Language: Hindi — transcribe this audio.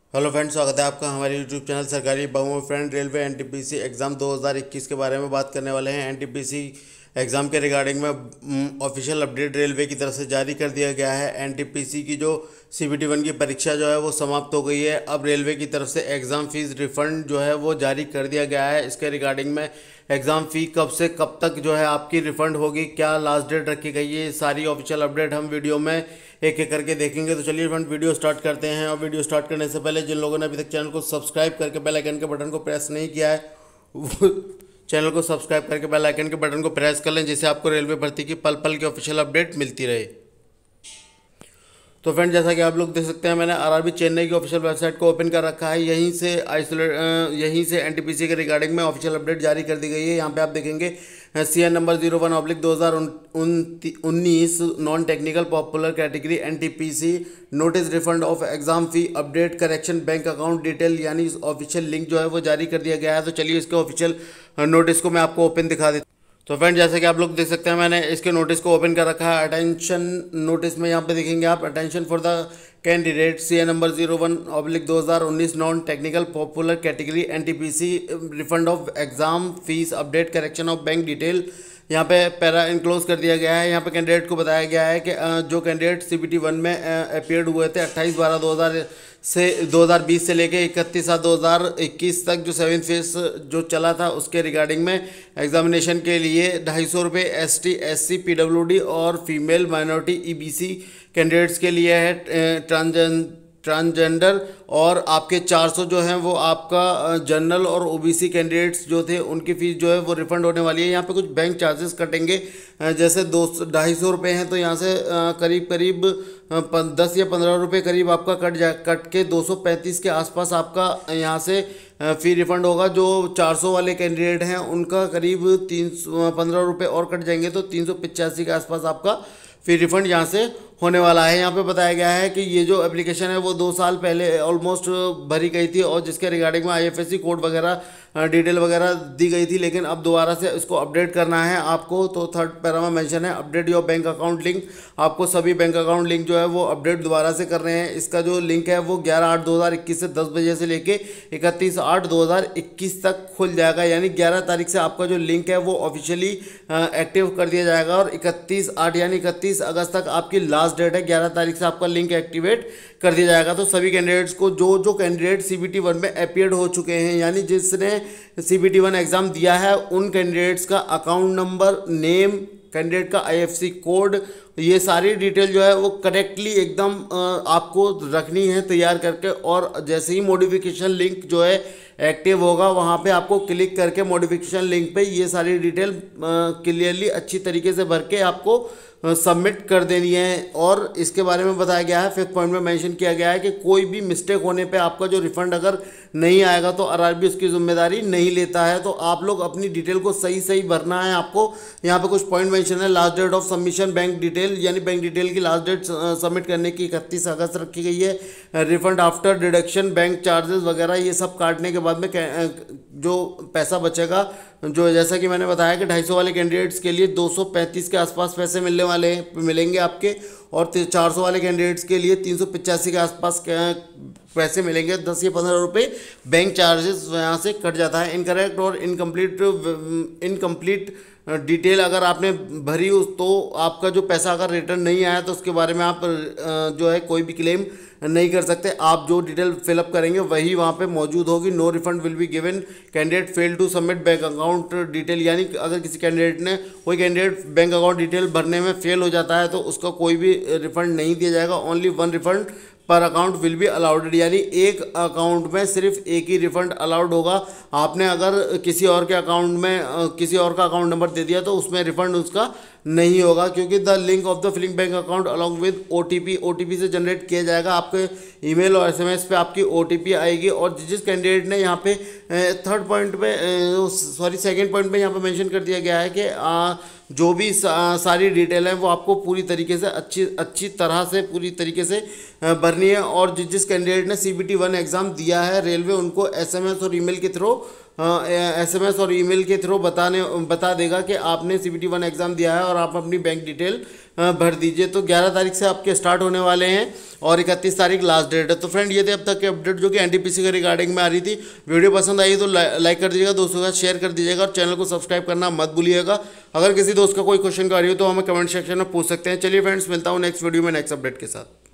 हेलो फ्रेंड्स, स्वागत है आपका हमारे यूट्यूब चैनल सरकारी बहुमत फ्रेंड। रेलवे एनटीपीसी एग्ज़ाम 2021 के बारे में बात करने वाले हैं। एनटीपीसी एग्ज़ाम के रिगार्डिंग में ऑफिशियल अपडेट रेलवे की तरफ से जारी कर दिया गया है। एनटीपीसी की जो सीबीटी 1 की परीक्षा जो है वो समाप्त हो गई है। अब रेलवे की तरफ से एग्ज़ाम फीस रिफ़ंड जो है वो जारी कर दिया गया है। इसके रिगार्डिंग में एग्ज़ाम फ़ी कब से कब तक जो है आपकी रिफ़ंड होगी, क्या लास्ट डेट रखी गई है, सारी ऑफिशियल अपडेट हम वीडियो में एक एक करके देखेंगे। तो चलिए फ्रेंड, वीडियो स्टार्ट करते हैं। और वीडियो स्टार्ट करने से पहले जिन लोगों ने अभी तक चैनल को सब्सक्राइब करके बेल आइकन के बटन को प्रेस नहीं किया है, वो चैनल को सब्सक्राइब करके बेल आइकन के बटन को प्रेस कर लें, जिससे आपको रेलवे भर्ती की पल पल की ऑफिशियल अपडेट मिलती रहे। तो फ्रेंड, जैसा कि आप लोग देख सकते हैं, मैंने आरआरबी चेन्नई की ऑफिशियल वेबसाइट को ओपन कर रखा है। यहीं से एनटीपीसी के रिगार्डिंग में ऑफिशियल अपडेट जारी कर दी गई है। यहाँ पे आप देखेंगे CN number 01/2019 non technical popular category NTPC notice refund of exam fee update correction bank account detail, यानी इस ऑफिशियल लिंक जो है वो जारी कर दिया गया है। तो चलिए इसके ऑफिशियल नोटिस को मैं आपको ओपन दिखा देता हूँ। तो फ्रेंड, जैसे कि आप लोग देख सकते हैं, मैंने इसके नोटिस को ओपन कर रखा है। अटेंशन नोटिस में यहाँ पे देखेंगे आप, attention for the candidate CN number 01/2019 non technical popular category NTPC refund of exam fees update correction of bank detail. यहाँ पे पैरा इनक्लोज कर दिया गया है। यहाँ पे कैंडिडेट को बताया गया है कि जो कैंडिडेट CBT 1 में अपीयर्ड हुए थे 28/12/2020 से लेके 31/7/2021 तक, जो 7th फेज जो चला था, उसके रिगार्डिंग में एग्जामिनेशन के लिए 250 रुपये ST SC PWD और फीमेल माइनॉरिटी EBC कैंडिडेट्स के लिए है। ट्रांसजेंडर और आपके 400 जो हैं वो आपका जनरल और OBC कैंडिडेट्स जो थे, उनकी फ़ीस जो है वो रिफ़ंड होने वाली है। यहाँ पे कुछ बैंक चार्जेस कटेंगे, जैसे 250 रुपये हैं, तो यहाँ से करीब करीब 10 या 15 रुपये करीब आपका कट के 235 के आसपास आपका यहाँ से फ़ी रिफ़ंड होगा। जो 400 वाले कैंडिडेट हैं उनका करीब 315 रुपये और कट जाएंगे, तो 385 के आसपास आपका फ़ी रिफ़ंड यहाँ से होने वाला है। यहाँ पे बताया गया है कि ये जो एप्लीकेशन है वो 2 साल पहले ऑलमोस्ट भरी गई थी, और जिसके रिगार्डिंग में IFSC कोड वगैरह डिटेल वगैरह दी गई थी, लेकिन अब दोबारा से इसको अपडेट करना है आपको। तो थर्ड पैरा में मेंशन है, update your bank account link. आपको सभी बैंक अकाउंट लिंक जो है वो अपडेट दोबारा से कर रहे हैं। इसका जो लिंक है वो 11/8/2021 से 10 बजे से लेके 31/8/2021 तक खुल जाएगा, यानी 11 तारीख से आपका जो लिंक है वो ऑफिशियली एक्टिव कर दिया जाएगा, और 31/8 यानी 31 अगस्त तक आपकी लास्ट डेट है। 11 तारीख से आपका लिंक एक्टिवेट कर दिया जाएगा। तो सभी कैंडिडेट्स को, जो कैंडिडेट CBT 1 में अपीयर्ड हो चुके हैं, यानी जिसने CBT 1 एग्ज़ाम दिया है, उन कैंडिडेट्स का अकाउंट नंबर, नेम, कैंडिडेट का IFSC कोड, ये सारी डिटेल जो है वो करेक्टली एकदम आपको रखनी है तैयार करके। और जैसे ही मॉडिफिकेशन लिंक जो है एक्टिव होगा, वहाँ पे आपको क्लिक करके मॉडिफिकेशन लिंक पे ये सारी डिटेल क्लियरली अच्छी तरीके से भर के आपको सबमिट कर देनी है। और इसके बारे में बताया गया है, 5th पॉइंट में मेंशन किया गया है कि कोई भी मिस्टेक होने पे आपका जो रिफंड अगर नहीं आएगा तो RRB उसकी जिम्मेदारी नहीं लेता है। तो आप लोग अपनी डिटेल को सही सही भरना है आपको। यहाँ पे कुछ पॉइंट मेंशन है। Last date of submission bank detail, यानी बैंक डिटेल की लास्ट डेट सबमिट करने की 31 अगस्त रखी गई है। Refund after deduction bank charges वगैरह ये सब काटने के बाद में जो पैसा बचेगा, जो जैसा कि मैंने बताया कि 250 वाले कैंडिडेट्स के लिए 235 के आसपास पैसे मिलेंगे आपके, और 400 वाले कैंडिडेट्स के लिए 385 के आसपास पैसे मिलेंगे। 10 या 15 रुपये बैंक चार्जेस यहाँ से कट जाता है। इनकरेक्ट और इनकम्प्लीट डिटेल अगर आपने भरी तो आपका जो पैसा अगर रिटर्न नहीं आया तो उसके बारे में आप जो है कोई भी क्लेम नहीं कर सकते। आप जो डिटेल फिलअप करेंगे वही वहाँ पे मौजूद होगी। No refund will be given candidate fail to submit bank account detail, यानी अगर किसी कैंडिडेट ने, कोई कैंडिडेट बैंक अकाउंट डिटेल भरने में फेल हो जाता है तो उसका कोई भी रिफंड नहीं दिया जाएगा। Only 1 refund per account will be allowed, यानी एक अकाउंट में सिर्फ एक ही रिफंड अलाउड होगा। आपने अगर किसी और के अकाउंट में किसी और का अकाउंट नंबर दे दिया तो उसमें रिफंड उसका नहीं होगा, क्योंकि the link of the filling bank account along with OTP से जनरेट किया जाएगा। आपके ईमेल और SMS पे आपकी OTP आएगी। और जिस कैंडिडेट ने यहाँ पे सेकंड पॉइंट पे यहाँ पे मेंशन कर दिया गया है कि जो भी सारी डिटेल है वो आपको पूरी तरीके से अच्छी तरह से पूरी तरीके से भरनी है। और जिस कैंडिडेट ने CBT 1 एग्ज़ाम दिया है, रेलवे उनको SMS और ईमेल के थ्रू बता देगा कि आपने CBT 1 एग्ज़ाम दिया है और आप अपनी बैंक डिटेल भर दीजिए। तो 11 तारीख से आपके स्टार्ट होने वाले हैं और 31 तारीख लास्ट डेट है। तो फ्रेंड ये थे अब तक के अपडेट जो कि एनटीपीसी के रिगार्डिंग में आ रही थी। वीडियो पसंद आई तो लाइक कर दीजिएगा, दोस्तों के साथ शेयर कर दीजिएगा और चैनल को सब्सक्राइब करना मत भूलिएगा। अगर किसी दोस्त का कोई क्वेश्चन का रही हो तो हमें कमेंट सेक्शन में पूछ सकते हैं। चलिए फ्रेंड्स, मिलता हूँ नेक्स्ट वीडियो में नेक्स्ट अपडेट के साथ।